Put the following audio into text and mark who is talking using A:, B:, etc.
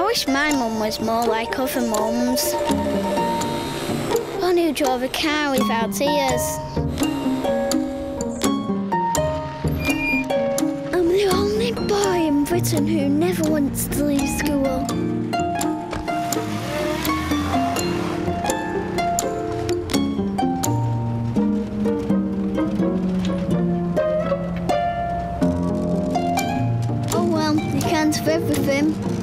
A: wish my mum was more like other mums. One who drove a car without ears. I'm the only boy in Britain who never wants to leave school. Oh well, you can't have everything.